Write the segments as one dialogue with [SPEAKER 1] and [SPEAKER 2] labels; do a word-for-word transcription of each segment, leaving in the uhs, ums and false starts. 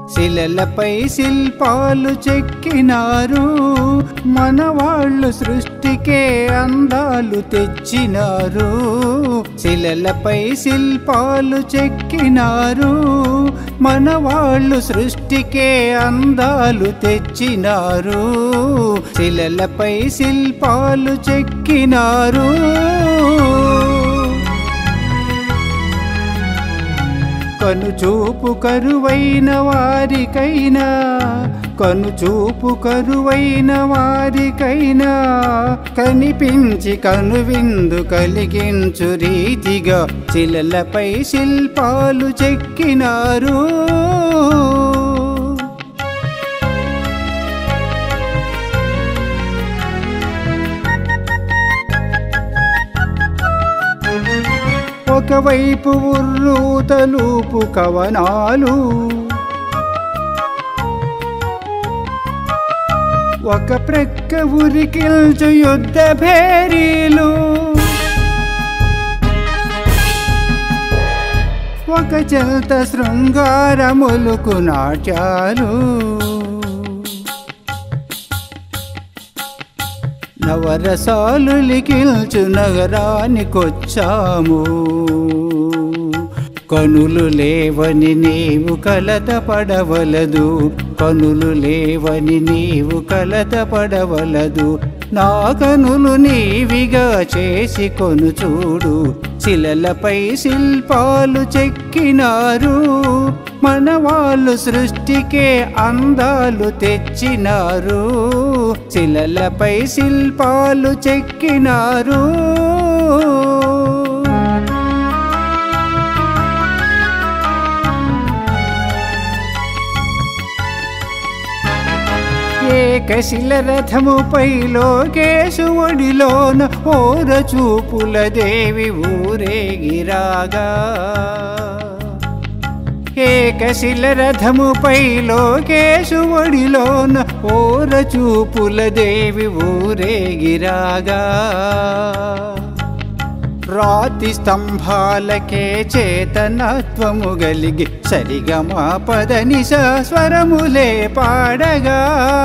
[SPEAKER 1] శిలలపై శిల్పాలు చెక్కినారు, మనవాళ్ళు సృష్టికే అందాలు తెచ్చినారు. శిలలపై శిల్పాలు చెక్కినారు, మనవాళ్ళు సృష్టికే అందాలు తెచ్చినారు. శిలలపై శిల్పాలు చెక్కినారు. కనుచూపు కరువైన వారికైనా, కనుచూపు కరువైన వారికైనా కనిపించి కనువిందు కలిగించు రీతిగా శిలలపై శిల్పాలు చెక్కినారు. ఒకవైపు ఉర్రూతలూపు కవనాలు, ఒక ప్రక్క ఉరికిల్చు యుద్ధ భేరీలు, ఒక చెల్త శృంగారములుకు నాట్యాలు. నవరసాలు లిఖిల్చు నగరానికొచ్చాము, కనులు లేవని నీవు కలత పడవలదు, కనులు లేవని నీవు కలత పడవలదు. నా కనులు నీవిగా చేసి కొను చూడు. శిలలపై శిల్పాలు చెక్కినారు, మనవాళ్ళు సృష్టికే అందాలు తెచ్చినారు. శిలలపై శిల్పాలు చెక్కినారు. ఏకశిల రథముపై లోకేశువడిలోన ఓర చూపుల దేవి ఊరేగిరాగా, ఏకశిల రథముపై లోకేశువడిలోన ఓర చూపుల దేవి ఊరేగిరాగా. రాతి స్తంభాలకే చేతనత్వము గలిగి సరిగమా పదనిస స్వరములే పాడగా,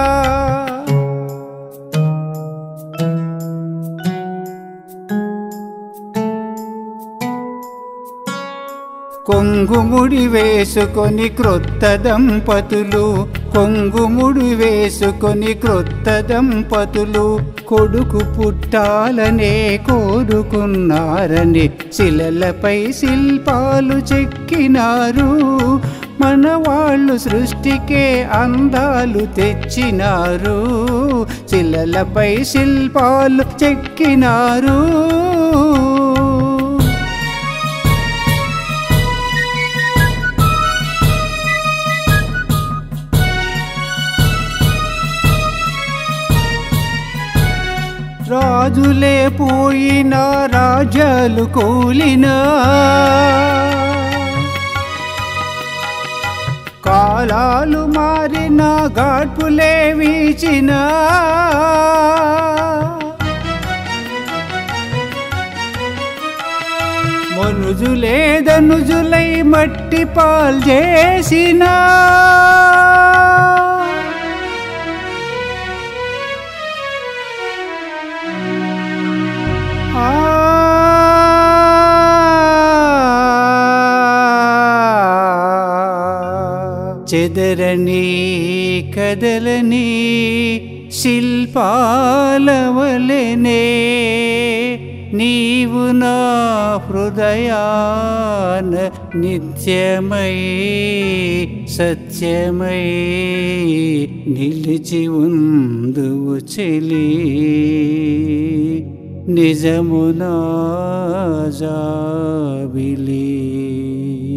[SPEAKER 1] కొంగుముడి వేసుకొని క్రొత్త దంపతులు, కొంగుముడి వేసుకొని క్రొత్త దంపతులు కొడుకు పుట్టాలనే కోరుకున్నారని శిలలపై శిల్పాలు చెక్కినారు. మనవాళ్ళు సృష్టికే అందాలు తెచ్చినారు. శిలలపై శిల్పాలు చెక్కినారు. రాజులే పోయినా రాజ్యాలు కూలినా, కాలాలు మారినా గాడ్పులే వీచినా, మనుజులే ధనుజులై మట్టి పాల్ చేసినా, చెదరని కదలని శిల్పాలవలెనే నీవు నా హృదయాన నిత్యమై సత్యమై నిలిచి ఉందువు చెలి. నిజమునా జాబిలి.